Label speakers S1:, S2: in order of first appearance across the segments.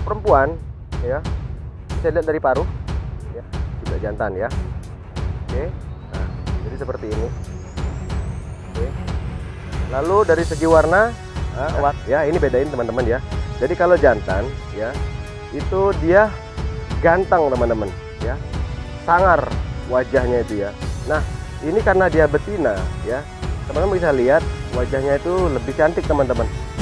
S1: perempuan ya, bisa lihat dari paruh ya, sudah jantan ya. Oke, nah jadi seperti ini. Oke, lalu dari segi warna ya ini bedain teman-teman ya. Jadi kalau jantan ya itu dia ganteng teman-teman ya, sangar wajahnya itu ya. Nah ini karena dia betina ya, teman-teman bisa lihat wajahnya itu lebih cantik teman-teman.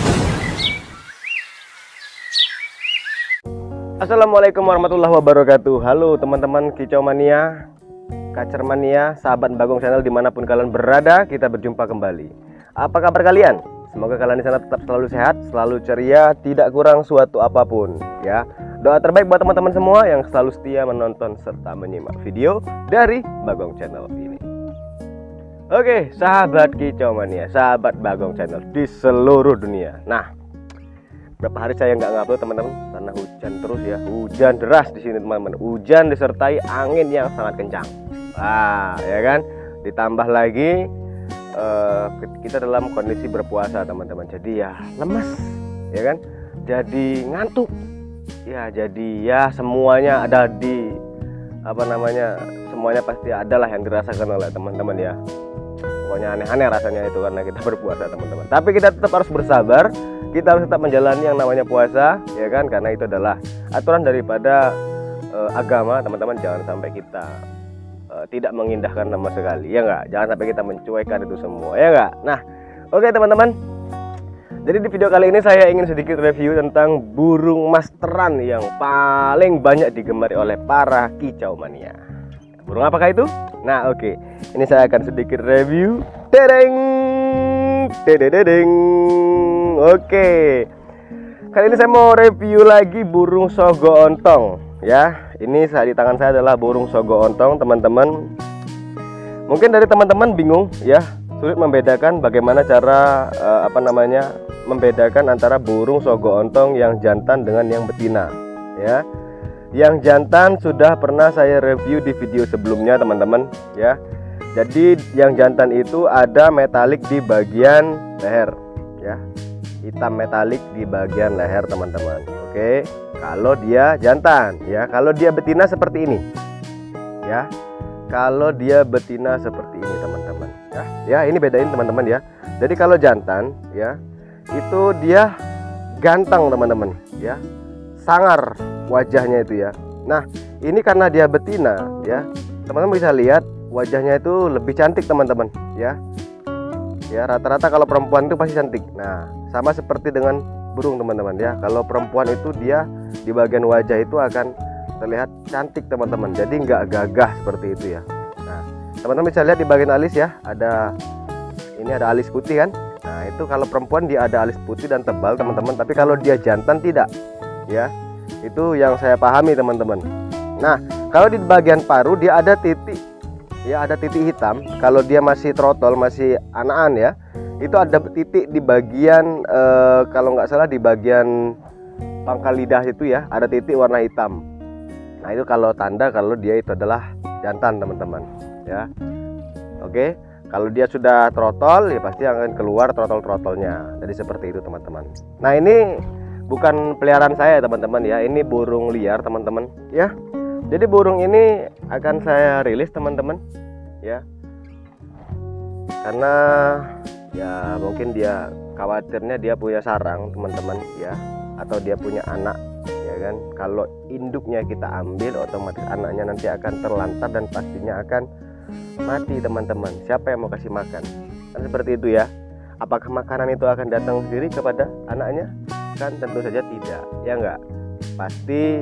S1: Assalamualaikum warahmatullahi wabarakatuh. Halo teman-teman kicau mania, kacer mania, sahabat Bagong Channel dimanapun kalian berada, kita berjumpa kembali. Apa kabar kalian? Semoga kalian di sana tetap selalu sehat, selalu ceria, tidak kurang suatu apapun ya. Doa terbaik buat teman-teman semua yang selalu setia menonton serta menyimak video dari Bagong Channel ini. Oke, sahabat kicau mania, sahabat Bagong Channel di seluruh dunia. Nah, berapa hari saya nggak ngupload teman-teman karena hujan terus ya, hujan deras di sini teman-teman. Hujan disertai angin yang sangat kencang. Wah, ya kan? Ditambah lagi kita dalam kondisi berpuasa teman-teman. Jadi ya lemes, ya kan? Jadi ngantuk. Ya, jadi ya semuanya ada di semuanya pasti adalah yang dirasakan oleh teman-teman ya. Pokoknya aneh-aneh rasanya itu karena kita berpuasa teman-teman. Tapi kita tetap harus bersabar. Kita harus tetap menjalani yang namanya puasa, ya kan? Karena itu adalah aturan daripada agama, teman-teman. Jangan sampai kita tidak mengindahkan sama sekali, ya enggak? Jangan sampai kita mencuekan itu semua, ya enggak? Nah, oke teman-teman. Jadi di video kali ini saya ingin sedikit review tentang burung masteran yang paling banyak digemari oleh para kicau mania. Burung apakah itu? Nah, oke. Ini saya akan sedikit review. Dedeng, dedeng. Oke, kali ini saya mau review lagi burung sogo ontong ya. Ini di tangan saya adalah burung sogo ontong teman-teman. Mungkin dari teman-teman bingung ya, sulit membedakan bagaimana cara membedakan antara burung sogo ontong yang jantan dengan yang betina ya. Yang jantan sudah pernah saya review di video sebelumnya teman-teman ya. Jadi yang jantan itu ada metalik di bagian leher ya, hitam metalik di bagian leher teman-teman. Oke, kalau dia jantan ya. Kalau dia betina seperti ini ya. Kalau dia betina seperti ini teman-teman ya. Ya, ini bedain teman-teman ya. Jadi kalau jantan ya itu dia ganteng teman-teman ya, sangar wajahnya itu ya. Nah ini karena dia betina ya, teman-teman bisa lihat wajahnya itu lebih cantik teman-teman ya. Ya, rata-rata kalau perempuan itu pasti cantik. Nah, sama seperti dengan burung teman-teman ya. Kalau perempuan itu dia di bagian wajah itu akan terlihat cantik teman-teman. Jadi nggak gagah seperti itu ya. Nah, teman-teman bisa lihat di bagian alis ya. Ini ada alis putih kan. Nah, itu kalau perempuan dia ada alis putih dan tebal teman-teman. Tapi kalau dia jantan tidak ya. Itu yang saya pahami teman-teman. Nah, kalau di bagian paruh dia ada titik ya, ada titik hitam. Kalau dia masih trotol, masih anakan ya, itu ada titik di bagian kalau nggak salah di bagian pangkal lidah itu ya, ada titik warna hitam. Nah itu kalau tanda kalau dia itu adalah jantan teman-teman ya. Oke, kalau dia sudah trotol ya pasti akan keluar trotol-trotolnya. Jadi seperti itu teman-teman. Nah ini bukan peliharaan saya teman-teman ya, ini burung liar teman-teman ya. Jadi burung ini akan saya rilis teman-teman ya, karena ya mungkin dia khawatirnya dia punya sarang teman-teman ya, atau dia punya anak ya kan. Kalau induknya kita ambil otomatis anaknya nanti akan terlantar dan pastinya akan mati teman-teman. Siapa yang mau kasih makan? Kan seperti itu ya. Apakah makanan itu akan datang sendiri kepada anaknya? Kan tentu saja tidak, ya enggak. Pasti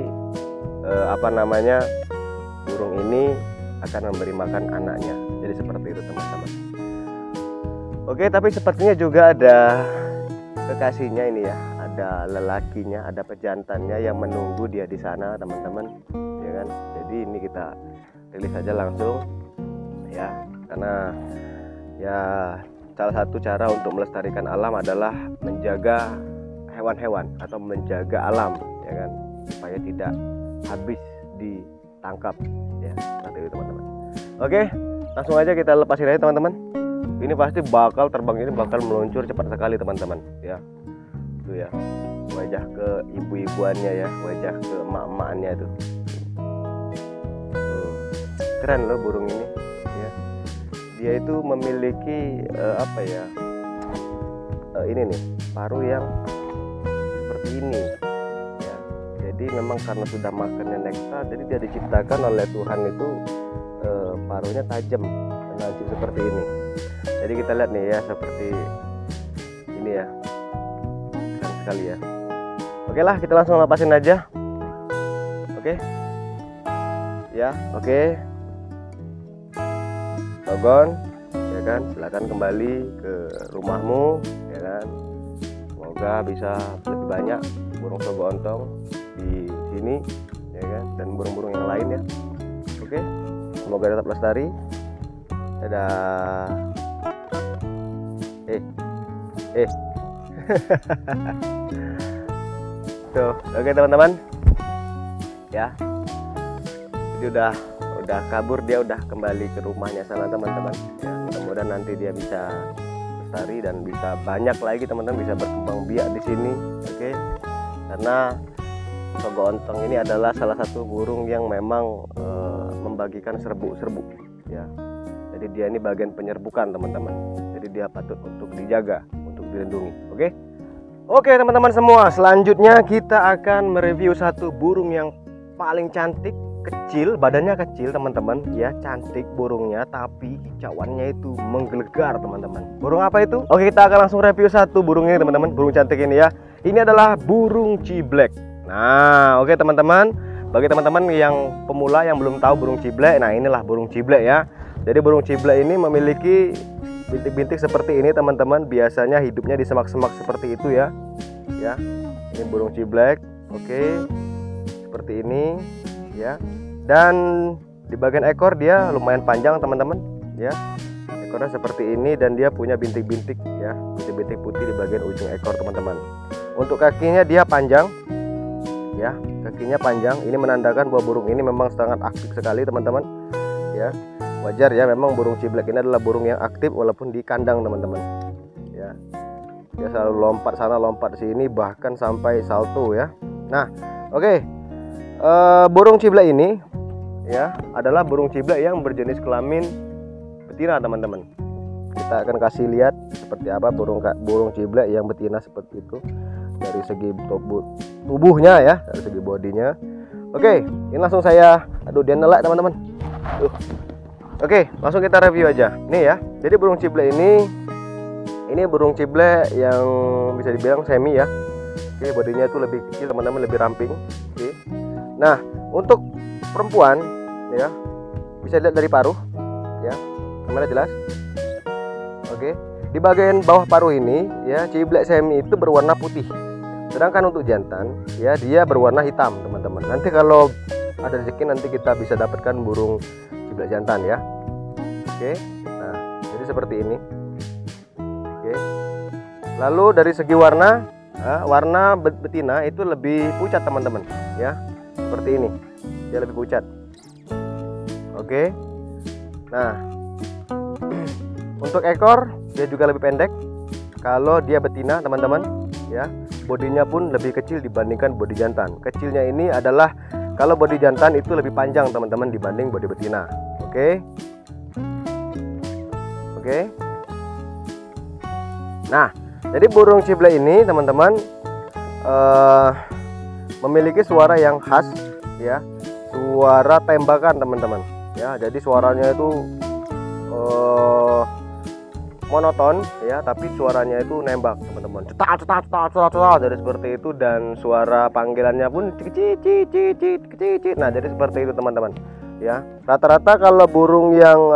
S1: burung ini akan memberi makan anaknya. Jadi seperti itu teman-teman. Oke, tapi sepertinya juga ada kekasihnya ini ya, ada lelakinya, ada pejantannya yang menunggu dia di sana teman-teman ya kan. Jadi ini kita rilis saja langsung ya, karena ya salah satu cara untuk melestarikan alam adalah menjaga hewan-hewan atau menjaga alam ya kan, supaya tidak habis ditangkap ya, seperti itu teman-teman. Oke, langsung aja kita lepasin aja teman-teman. Ini pasti bakal terbang, ini bakal meluncur cepat sekali teman-teman ya. Itu ya. wajah ke ibu-ibuannya ya, wajah ke emak-emaknya tuh. Keren loh burung ini ya. Dia itu memiliki apa ya, ini nih paruh yang seperti ini ya. Jadi memang karena sudah makannya nektar, jadi dia diciptakan oleh Tuhan itu paruhnya tajam, lancip seperti ini. Jadi kita lihat nih ya, seperti ini ya, keren sekali ya. Oke lah, kita langsung lepasin aja. Oke ya, oke. Togon ya kan, silakan kembali ke rumahmu ya kan. Semoga bisa lebih banyak burung sogoontong di sini ya kan, dan burung-burung yang lain ya. Oke, semoga tetap lestari. Dadah. Tuh, oke teman-teman ya. Jadi udah kabur, dia udah kembali ke rumahnya sana teman-teman ya. Mudah-mudahan nanti dia bisa lestari dan bisa banyak lagi teman-teman, bisa berkembang biak di sini. Oke, karena sogoontong ini adalah salah satu burung yang memang membagikan serbuk-serbuk ya. Jadi dia ini bagian penyerbukan teman-teman. Jadi dia patut untuk dijaga, untuk dilindungi. Oke teman-teman semua, selanjutnya kita akan mereview satu burung yang paling cantik, kecil, badannya kecil teman-teman ya, cantik burungnya, tapi kicauannya itu menggelegar teman-teman. Burung apa itu? Oke, kita akan langsung review satu burung ini teman-teman, burung cantik ini ya. Ini adalah burung ciblek. Nah, oke teman-teman, bagi teman-teman yang pemula yang belum tahu burung ciblek, nah inilah burung ciblek ya. Jadi burung ciblek ini memiliki bintik-bintik seperti ini teman-teman. Biasanya hidupnya di semak-semak seperti itu ya. Ya, ini burung ciblek. Oke, seperti ini ya. Dan di bagian ekor dia lumayan panjang teman-teman ya. Ekornya seperti ini dan dia punya bintik-bintik ya, bintik-bintik putih di bagian ujung ekor teman-teman. Untuk kakinya dia panjang ya, kakinya panjang. Ini menandakan bahwa burung ini memang sangat aktif sekali teman-teman ya. Wajar ya, memang burung ciblek ini adalah burung yang aktif walaupun di kandang teman-teman ya. Dia selalu lompat sana lompat sini, bahkan sampai salto ya. Nah, oke. Burung ciblek ini ya adalah burung ciblek yang berjenis kelamin betina teman-teman. Kita akan kasih lihat seperti apa burung ciblek yang betina seperti itu dari segi tubuhnya ya, dari segi bodinya. Oke, ini langsung saya dia nelak teman-teman. Oke, langsung kita review aja. Nih ya. Jadi burung ciblek ini burung ciblek yang bisa dibilang semi ya. Oke, bodinya itu lebih kecil teman-teman, lebih ramping. Oke. Nah, untuk perempuan ya, bisa dilihat dari paruh ya. Kamera jelas? Oke. Di bagian bawah paruh ini ya, ciblek semi itu berwarna putih. Sedangkan untuk jantan ya, dia berwarna hitam teman-teman. Nanti kalau ada rezeki nanti kita bisa dapatkan burung ciblek jantan ya. Oke. Nah, jadi seperti ini. Oke. Lalu dari segi warna, warna betina itu lebih pucat teman-teman ya. Seperti ini. Dia lebih pucat. Oke. Nah, untuk ekor dia juga lebih pendek. Kalau dia betina teman-teman ya, bodinya pun lebih kecil dibandingkan bodi jantan. Kecilnya ini adalah kalau bodi jantan itu lebih panjang teman-teman dibanding bodi betina. Oke. Nah, jadi burung ciblek ini teman-teman memiliki suara yang khas ya, suara tembakan teman-teman ya. Jadi suaranya itu monoton ya, tapi suaranya itu nembak teman-teman, cetak jadi seperti itu. Dan suara panggilannya pun cicit. Nah, jadi seperti itu teman-teman ya. Rata-rata kalau burung yang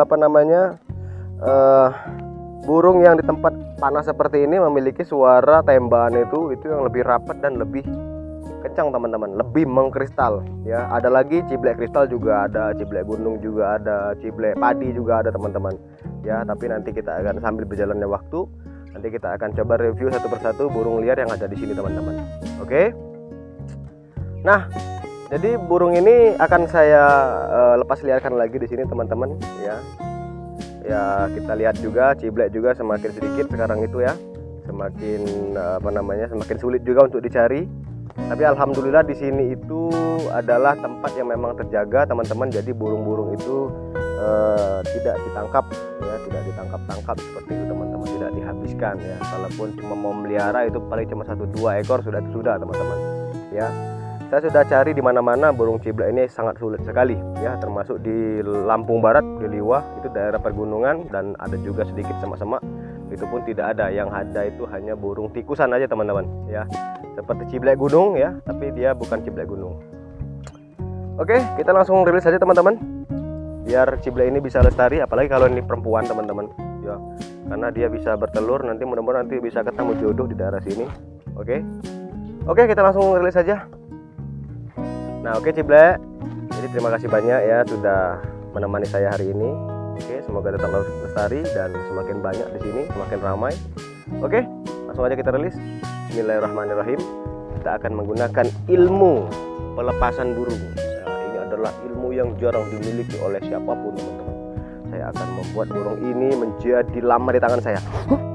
S1: burung yang di tempat panas seperti ini memiliki suara tembakan itu yang lebih rapat dan lebih kencang teman-teman, lebih mengkristal ya. Ada lagi ciblek kristal juga ada, ciblek gunung juga ada, ciblek padi juga ada teman-teman ya. Tapi nanti kita akan sambil berjalannya waktu, nanti kita akan coba review satu persatu burung liar yang ada di sini teman-teman. Oke. Nah, jadi burung ini akan saya lepas liarkan lagi di sini teman-teman ya. Ya, kita lihat juga ciblek juga semakin sedikit sekarang itu ya. semakin sulit juga untuk dicari. Tapi alhamdulillah di sini itu adalah tempat yang memang terjaga teman-teman. Jadi burung-burung itu tidak ditangkap ya, tidak ditangkap seperti itu teman-teman, tidak dihabiskan ya. Kalaupun cuma mau melihara itu paling cuma 1-2 ekor sudah teman-teman ya. Saya sudah cari di mana-mana, burung ciblek ini sangat sulit sekali ya, termasuk di Lampung Barat, di Liwah itu daerah pergunungan, dan ada juga sedikit semak-semak, itu pun tidak ada. Yang ada itu hanya burung tikusan aja teman-teman ya, seperti ciblek gunung ya, tapi dia bukan ciblek gunung. Oke, kita langsung rilis saja teman-teman, biar ciblek ini bisa lestari, apalagi kalau ini perempuan teman-teman ya, karena dia bisa bertelur, nanti mudah-mudahan nanti bisa ketemu jodoh di daerah sini. Oke, kita langsung rilis saja. Nah, oke ciblek, jadi terima kasih banyak ya sudah menemani saya hari ini. Oke, semoga tetap lestari dan semakin banyak di sini, semakin ramai. Oke, langsung aja kita rilis. Bismillahirrahmanirrahim. Kita akan menggunakan ilmu pelepasan burung. Nah, ini adalah ilmu yang jarang dimiliki oleh siapapun teman-teman. Saya akan membuat burung ini menjadi lama di tangan saya.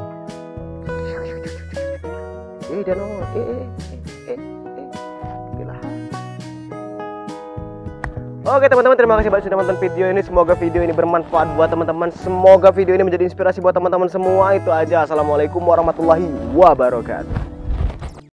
S1: Dia nongol. Oke teman-teman, terima kasih banyak sudah menonton video ini. Semoga video ini bermanfaat buat teman-teman. Semoga video ini menjadi inspirasi buat teman-teman semua. Itu aja. Assalamualaikum warahmatullahi wabarakatuh.